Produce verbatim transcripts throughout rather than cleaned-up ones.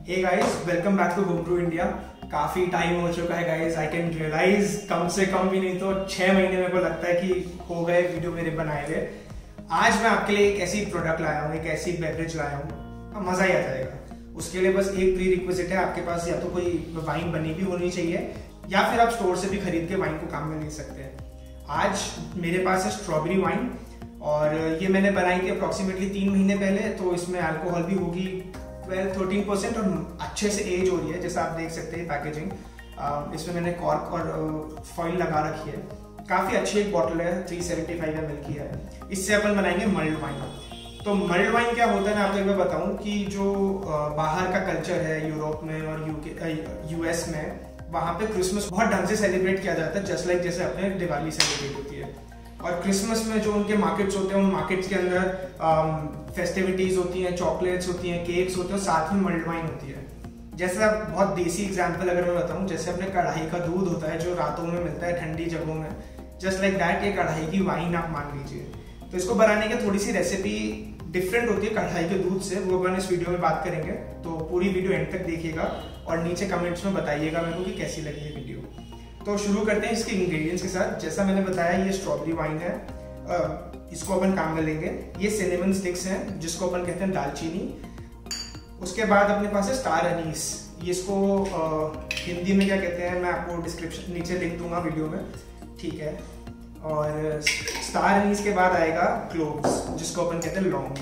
Hey guys, welcome back to Homebrew India. काफी time हो चुका है गाइस, आई कैन रियलाइज कम से कम भी नहीं तो छह महीने मेरे को लगता है कि हो गए वीडियो मेरे बनाए हुए। आज मैं आपके लिए एक ऐसी प्रोडक्ट लाया हूँ, एक ऐसी बेवरेज लाया हूँ, मजा ही आ जाएगा। उसके लिए बस एक प्री रिक्विजिट है, आपके पास या तो कोई वाइन बनी भी होनी चाहिए या फिर आप स्टोर से भी खरीद के वाइन को काम में ले सकते हैं। आज मेरे पास है स्ट्रॉबेरी वाइन और ये मैंने बनाई थी अप्रॉक्सीमेटली तीन महीने पहले। तो इसमें अल्कोहल भी होगी ट्वेल्व थर्टीन परसेंट और अच्छे से एज हो रही है, जैसा आप देख सकते हैं पैकेजिंग। इसमें मैंने कॉर्क और फॉइल लगा रखी है। काफ़ी अच्छी एक बॉटल है, थ्री सेवेंटी फाइव एम एल की है। इससे अपन बनाएंगे मल्ड वाइन। तो मल्ड वाइन क्या होता है, मैं आपको एक बार बताऊं कि जो बाहर का कल्चर है यूरोप में और यूके यूएस में, वहाँ पे क्रिसमस बहुत ढंग से सेलिब्रेट किया जाता है, जस्ट लाइक जैसे अपने दिवाली सेलिब्रेट होती है। और क्रिसमस में जो उनके मार्केट्स होते हैं, उन मार्केट्स के अंदर फेस्टिविटीज होती हैं, चॉकलेट्स होती हैं, केक्स होते हैं, साथ में मल्ड वाइन होती है। जैसे बहुत देसी एग्जांपल अगर मैं बताऊं, जैसे अपने कढ़ाई का दूध होता है जो रातों में मिलता है ठंडी जगहों में, जस्ट लाइक दैट ये कढ़ाई की वाइन आप मान लीजिए। तो इसको बनाने की थोड़ी सी रेसिपी डिफरेंट होती है कढ़ाई के दूध से, वो अपन इस वीडियो में बात करेंगे। तो पूरी वीडियो एंड तक देखिएगा और नीचे कमेंट्स में बताइएगा मेरे को कि कैसी लगी ये वीडियो। तो शुरू करते हैं इसके इंग्रेडिएंट्स के साथ। जैसा मैंने बताया, ये स्ट्रॉबेरी वाइन है, इसको अपन काम में लेंगे। ये सिनेमन स्टिक्स हैं जिसको अपन कहते हैं दालचीनी। उसके बाद अपने पास है स्टार अनीस, ये इसको हिंदी में क्या कहते हैं मैं आपको डिस्क्रिप्शन नीचे लिख दूंगा वीडियो में, ठीक है। और स्टार अनीस के बाद आएगा क्लोव्स, जिसको अपन कहते हैं लौंग।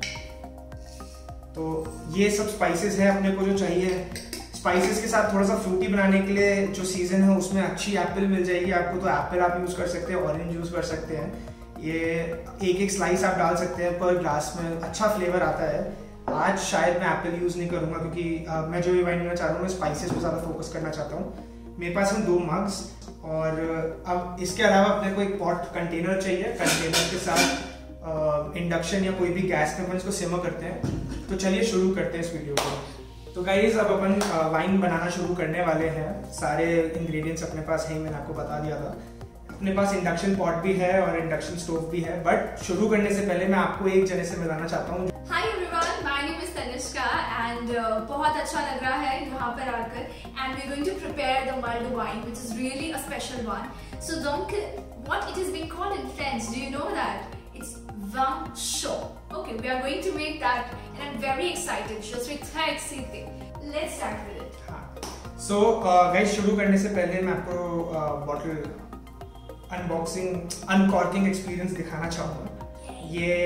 तो ये सब स्पाइसेस हैं अपने को जो चाहिए। स्पाइसेस के साथ थोड़ा सा फ्रूटी बनाने के लिए जो सीजन है उसमें अच्छी एप्पल मिल जाएगी आपको, तो एप्पल आप यूज कर सकते हैं, ऑरेंज यूज कर सकते हैं। ये एक एक स्लाइस आप डाल सकते हैं पर ग्लास में, अच्छा फ्लेवर आता है। आज शायद मैं एप्पल यूज नहीं करूंगा क्योंकि आ, मैं जो ये वाइन लेना चाह रहा हूँ, मैं स्पाइसेस पे ज्यादा फोकस करना चाहता हूँ। मेरे पास हैं दो मग्स और अब इसके अलावा अपने को एक पॉट कंटेनर चाहिए। कंटेनर के साथ इंडक्शन या कोई भी गैस पे अपन इसको सिमर करते हैं। तो चलिए शुरू करते हैं इस वीडियो को। तो गाइज अब अपन वाइन बनाना शुरू करने वाले हैं। सारे इंग्रेडिएंट्स अपने पास हैं, मैंने आपको बता दिया था। अपने पास इंडक्शन पॉट भी है और इंडक्शन स्टोव भी है, बट शुरू करने से पहले मैं आपको एक जने से मिलाना चाहता हूँ। Hi everyone, my name is Tanishka and बहुत अच्छा लग रहा है यहाँ पर आकर। And we are going to prepare the mulled wine which is really a special one. So don't what it is being called in French, do you know that? It's vin chaud. Okay, we are going to make that and I'm very excited. Je suis très excitée. Let's start with it. हाँ. So guys, शुरू करने से पहले मैं आपको bottle unboxing अनकॉर्किंग experience दिखाना चाहूँगा। ये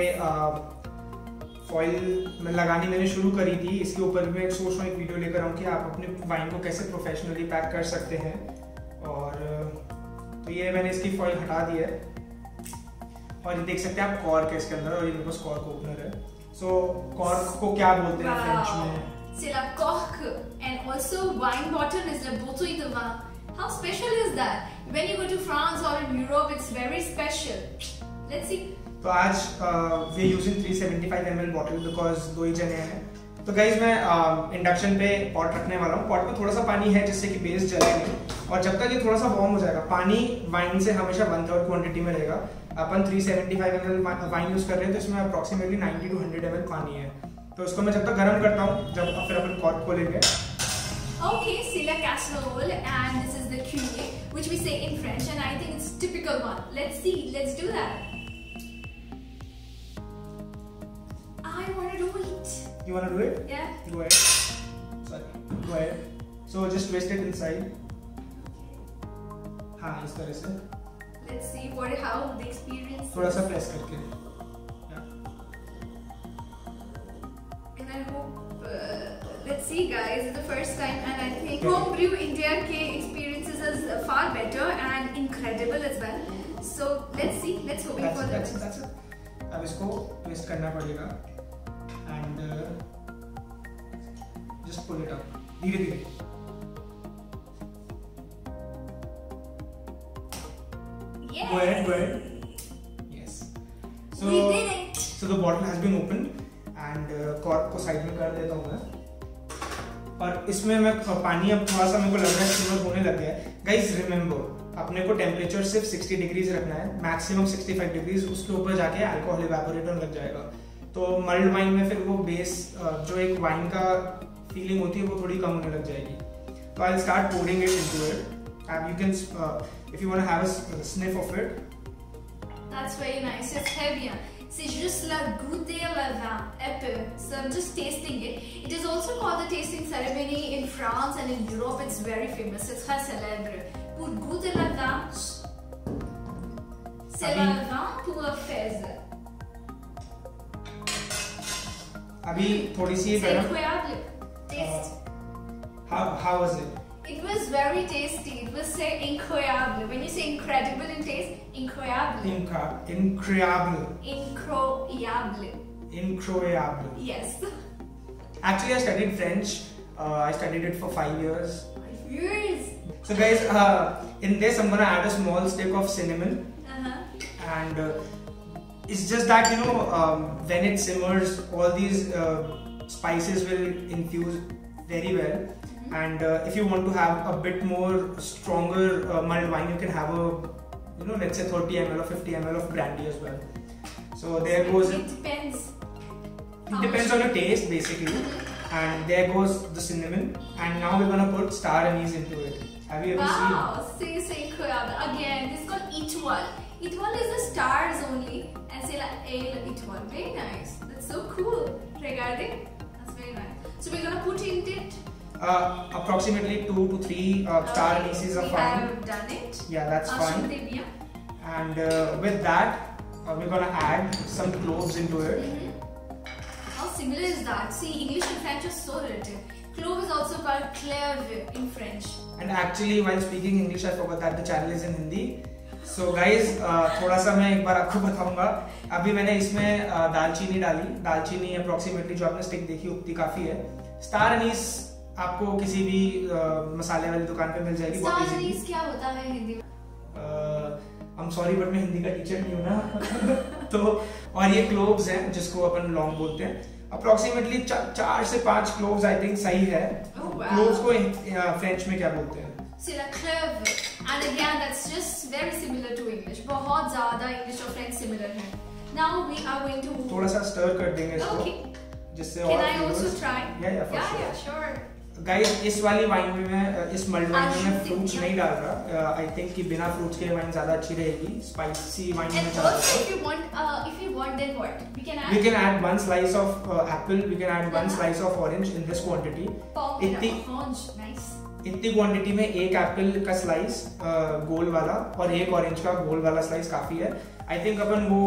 फॉइल में लगानी मैंने शुरू करी थी। इसके ऊपर मैं सोच रहा हूँ एक वीडियो लेकर आऊँ कि आप अपने वाइन को कैसे प्रोफेशनली पैक कर सकते हैं। और तो ये मैंने इसकी फॉइल हटा दी है और ये देख सकते हैं आप कॉर्क है इसके अंदर, और ये मेरे पास कॉर्क ओपनर है। सो so, कॉर्क को क्या बोलते हैं फ्रेंच में? C'est la cork and also wine bottle is la bouteille de vin. How special is that? When you go to France or in Europe, it's very special. Let's see. तो आज we are using three seventy five M L bottle because दो ही जने हैं। तो guys मैं induction uh, पे pot रखने वाला हूँ। पॉट में थोड़ा सा पानी है जिससे कि बेस जले नहीं, और जब तक ये थोड़ा सा वार्म हो जाएगा, पानी वाइन से हमेशा वन थर्ड क्वांटिटी में रहेगा। अपन three seventy five M wine use यूज कर रहे हैं तो इसमें approximately ninety to hundred ML एल पानी है। तो इसको मैं जब तक गर्म करता हूँ, जब फिर अपन कॉर्क खोलेंगे। Okay, c'est la casserole and this is the cuillère, which we say in French, and I think it's typical one. Let's see, let's do that. I want to do it. You want to do it? Yeah. Go ahead. Sorry. Go ahead. So just twist it inside. हाँ, इस तरह से। Let's see what how the experience. थोड़ा सा press करके। And I hope uh, let's see guys, it's the first time and I think Homebrew India के experiences is far better and incredible as well. So let's see, let's hope for the best. That's it. अब इसको twist करना पड़ेगा and uh, just pull it up धीरे धीरे। Yes. Go ahead, go ahead. Yes. So, we did it. So the bottle has been opened and cork को side में कर देता हूँ मैं। और इसमें मैं पानी अब थोड़ा सा मेरे को लग रहा है सिमर होने लग गया है। गाइस रिमेंबर, अपने को टेम्परेचर सिर्फ सिक्सटी डिग्रीज रखना है, मैक्सिमम सिक्सटी फाइव डिग्रीज। उसके ऊपर जाके अल्कोहल इवेपोरेट होने लग जाएगा। तो मल्ड वाइन में फिर वो बेस जो एक वाइन का फीलिंग होती है वो थोड़ी कम होने लग जाएगी. तो I will start pouring it into it. And you can, uh, if you want to have a, a sniff of it. That's very nice. C'est très bien. C'est juste la goûter le vin, un peu. So I'm just tasting it. It is also called the tasting ceremony in France and in Europe. It's very famous. C'est très célèbre. Pour goûter le vin, c'est le vin pour le fez. अभी थोड़ी सी C'est incroyable. Taste. Uh, how how was it? It was very tasty. It was say incroyable. When you say incredible in taste, incroyable. Incra incroyable. Incroyable. Incroyable. Yes. Actually, I studied French. Uh, I studied it for five years. Five years. So guys, uh, in this I'm gonna add a small stick of cinnamon. Uh-huh. And uh, it's just that, you know, um, when it simmers, all these uh, spices will infuse very well. And uh, if you want to have a bit more stronger uh, mulled wine, you can have a, you know, let's say thirty milliliters or fifty milliliters of brandy as well. So there so goes. It depends. It depends on your taste basically. And there goes the cinnamon. And now we're gonna put star anise into it. Have you ever wow. seen? Wow, c'est c'est incroyable. Again, this is called étoile. Étoile is the stars only, and c'est la ale étoile. Very nice. That's so cool. Regarding, that's very nice. So we're gonna put in it. Uh, approximately two to three uh, star okay, anises are we fine. We have done it. Yeah, that's fine. And uh, with that, uh, we're gonna add some cloves into it. Mm-hmm. How similar is that? See, English and French are so relative. Clove is also called clove in French. And actually, while speaking English, I forgot that the channel is in Hindi. So guys, uh, थोड़ा सा मैं एक बार आपको बताऊंगा. अभी मैंने इसमें uh, दालचीनी डाली. दालचीनी approximately जो आपने स्टिक देखी उतनी काफी है. स्टार अनीस आपको किसी भी uh, मसाले वाली दुकान पे मिल जाएगी. स्टार अनीस क्या होता है हिंदी में? आई एम सॉरी बट मैं हिंदी का टीचर नहीं हूँ ना. तो और ये क्लोव्स हैं जिसको अपन लौंग बोलते हैं. अप्रोक्सीमेटली चा, चार से पांच क्लोव्स आई थिंक सही है. क्लोव्स को फ्रेंच में क्या बोलते हैं? clove. And again, that's just very similar to English. बहुत ज़्यादा English और French similar है. Now we are going to थोड़ा सा stir कर देंगे इसको. Okay. जिससे Can और I also try? Yeah, yeah, for yeah, sure. yeah, sure. Guys, इस वाली वाइन में मैं इस मल्ड वाइन में मैं फ्रूट्स yeah. नहीं डाल रहा. आई थिंक कि बिना फ्रूट्स के वाइन ज्यादा अच्छी रहेगी. स्पाइसी वाइन में And also, if you want, uh, if you want, then what? We can add. We can add one slice of uh, apple. We can add one slice of orange in this quantity. इतनी orange, nice. इतनी quantity में एक Apple का slice गोल वाला और एक orange का गोल वाला स्लाइस काफी है. आई थिंक अपन वो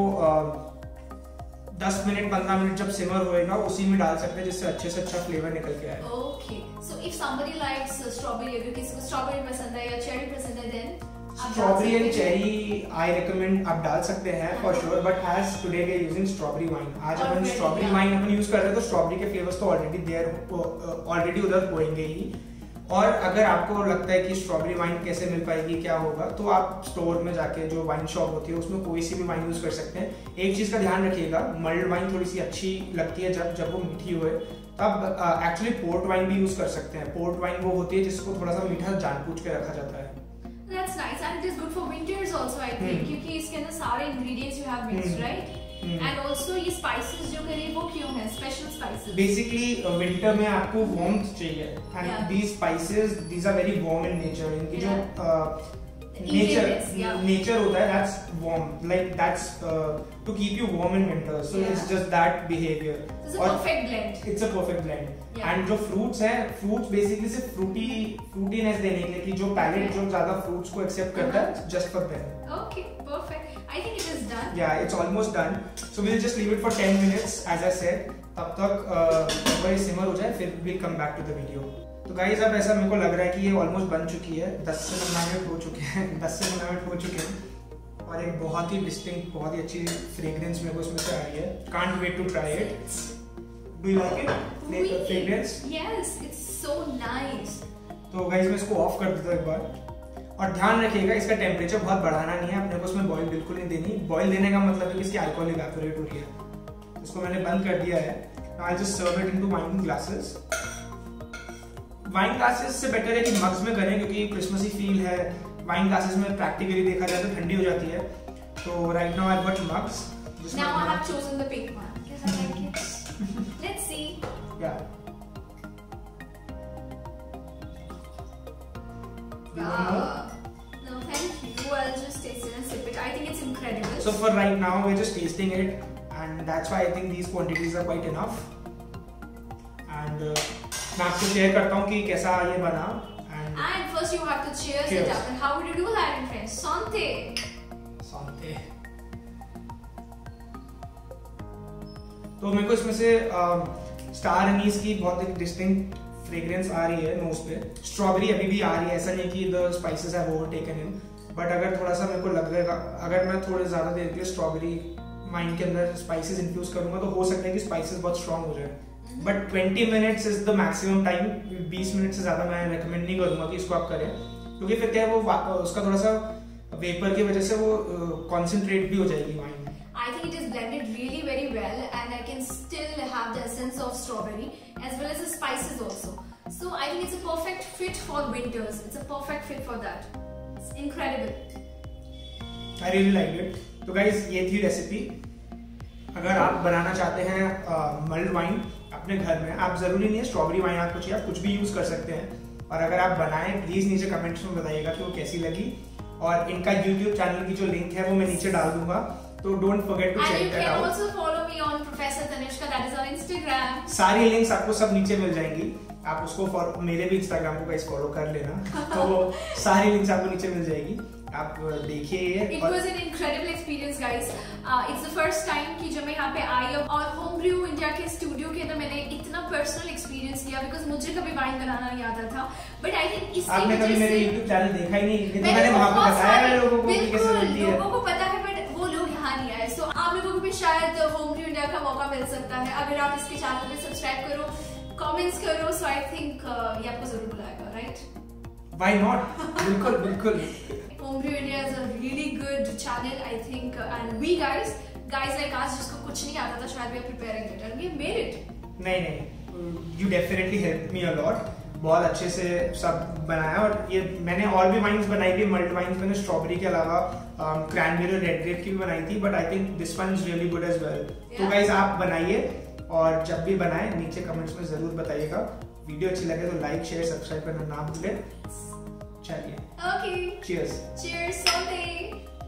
दस मिनट पंद्रह मिनट जब सिमर होएगा उसी में डाल सकते हैं जिससे अच्छे से अच्छा फ्लेवर निकल के आए. Okay, so if somebody likes strawberry, अगर किसी को स्ट्रॉबेरी पसंद है या चेरी पसंद है, then strawberry and cherry I recommend आप डाल सकते हैं for sure. But as today we are using strawberry wine. आज अपन स्ट्रॉबेरी वाइन अपन यूज कर रहे हैं तो स्ट्रॉबेरी के फ्लेवर्स तो ऑलरेडी देयर ऑलरेडी उधर होंगे ही. और अगर आपको लगता है कि स्ट्रॉबेरी वाइन कैसे मिल पाएगी, क्या होगा, तो आप स्टोर में जाके जो वाइन शॉप होती है उसमें कोई सी भी वाइन यूज कर सकते हैं. एक चीज का ध्यान रखिएगा, मल्ड वाइन थोड़ी सी अच्छी लगती है जब जब वो मीठी हुए. तब एक्चुअली पोर्ट वाइन भी यूज कर सकते हैं. पोर्ट वाइन वो होती है जिसको थोड़ा सा मीठा जानबूझ के रखा जाता है. That's nice and it is good for winters also I think hmm. क्योंकि इसके अंदर सारे ingredients you have mixed hmm. right hmm. and also ये spices जो करें वो क्यों है special spices? Basically uh, winter में आपको warmth चाहिए and yeah. these spices these are very warm in nature. इनकी yeah. जो uh, nature yeah. nature होता है that's warm like that's uh, to keep you warm in winter. So yeah. it's just that behavior. It's a perfect blend. It's a perfect blend. Yeah. And जो fruits हैं, fruits basically सिर्फ fruity fruitiness देने के लिए कि जो palate जो ज़्यादा fruits को accept करता है, just for them. Okay, perfect. I think it is done. Yeah, it's almost done. So we'll just leave it for ten minutes, as I said. तब तक जब ये simmer हो जाए, फिर we'll come back to the video. तो guys अब ऐसा मेरे को लग रहा है कि ये almost बन चुकी है. दस से पंद्रह मिनट हो चुके हैं. दस से पंद्रह मिनट हो चुके हैं. और एक बहुत ही distinct, बहुत ही अच्छी fragrance मेरे को इसमें से आ रही है. Can't wait to try it. Do you like it? Really? Fragrance? Yes, it's so nice. तो गाइस मैं इसको ऑफ कर देता हूँ एक बार. और ध्यान रखिएगा इसका टेम्परेचर बहुत बढ़ाना नहीं है. अपने को इसमें बॉईल बिल्कुल नहीं देनी. बॉईल देने का मतलब है कि इसकी अल्कोहल इवैपोरेट हो रही है. इसको मैंने बंद कर दिया है. Now I'll just serve it into wine glasses. Wine glasses से बेटर है कि मग्स में करें क्योंकि क्रिसमसी फील है. वाइन ग्लासेस में प्रैक्टिकली देखा जाए तो ठंडी हो जाती है. तो right now I got mugs. Now I have chosen the pink one because I like it. Let's see. Yeah. You want more? No, thank you. I'll just taste it and sip it. I think it's incredible. So for right now, we're just tasting it, and that's why I think these quantities are quite enough. And uh, मैं आपको share करता हूँ कि कैसा ये बना. And, and first you have to cheers, cheers it up. And how would you do that in French? Santé. Santé. तो मेरे को इसमें से स्टार एनीस की बहुत एक डिस्टिंक्ट फ्रेग्रेंस आ रही है नोज पे. स्ट्रॉबेरी अभी भी आ रही है, ऐसा नहीं कि the spices have overtaken in. But अगर थोड़ा सा मेरे को लगेगा, अगर मैं थोड़े ज्यादा देर के लिए स्ट्रॉबेरी वाइन के अंदर स्पाइसेस इन्फ्यूज करूंगा तो हो सकता है कि स्पाइसेस बहुत स्ट्रॉन्ग हो जाए. But twenty minutes is the maximum time. बीस मिनट से ज्यादा मैं रेकमेंड नहीं करूंगा कि इसको आप करें, क्योंकि फिर क्या है वो उसका थोड़ा सा वेपर की वजह से वो कॉन्सेंट्रेट भी हो जाएगी wine. I think it is blended really very well, and I can still have the essence of strawberry as well as the spices also. So I think it's a perfect fit for winters. It's a perfect fit for that. It's incredible. I really liked it. तो guys ये थी recipe. अगर आप बनाना चाहते हैं mould wine अपने घर में, आप जरूरी नहीं है स्ट्रॉबेरी वाइन आपको चाहिए, आप कुछ भी यूज कर सकते हैं. और अगर आप बनाएं प्लीज नीचे कमेंट्स में बताइएगा कि वो कैसी लगी. और इनका यूट्यूब चैनल की जो लिंक है वो मैं नीचे डाल दूंगा, तो don't forget to check that out. And you can also follow me on Professor Tanishka, that is on Instagram. सारी लिंक्स आपको सब नीचे मिल जाएंगी. आप उसको फॉलो, मेरे भी इंस्टाग्राम को गाइस फॉलो कर लेना. तो वो सारी लिंक्स आपको नीचे मिल जाएगी, आप देखिए ये. It was an incredible experience, guys. Uh, it's the first time कि जब मैं यहाँ पे आई और होमब्रू इंडिया के स्टूडियो के अंदर मैंने इतना पर्सनल एक्सपीरियंस किया, बिकॉज मुझे कभी वाइन बनाना नहीं आता था. बट आई थिंक इसकी आपने कभी मेरे यूट्यूब चैनल देखा ही नहीं, तो मैंने वहाँ पे बताया लोगों को कि कैसे बनती है. लोगों को पता है बट वो लोग यहाँ नहीं आए. सो आप लोगों को भी शायद होमब्रू इंडिया का मौका मिल सकता है अगर आप इसके चैनल पे सब्सक्राइब करो, कमेंट्स करो. सो आई थिंक ये आपको जरूर बुलाएगा, राइट? Why not? बिल्कुल बिल्कुल. Homebreww India is a really good channel, I think, uh, and we guys, guys like us, जिसको कुछ नहीं आता था, शायद we are preparing it and we made it. नहीं नहीं, you definitely helped me a lot. बहुत अच्छे से सब बनाया. और ये मैंने और भी वाइन्स बनाई थी, मल्ट वाइन्स मैंने स्ट्रॉबेरी के अलावा क्रैनबेरी और रेड ग्रेप की भी बनाई थी, but I think this one is really good as well. तो गाइस आप बनाइए, और जब भी बनाए नीचे कमेंट्स में जरूर बताइएगा. वीडियो अच्छी लगे तो लाइक शेयर सब्सक्राइब करना ना भूलें. चलिए, Okay. cheers. Cheers, Santé.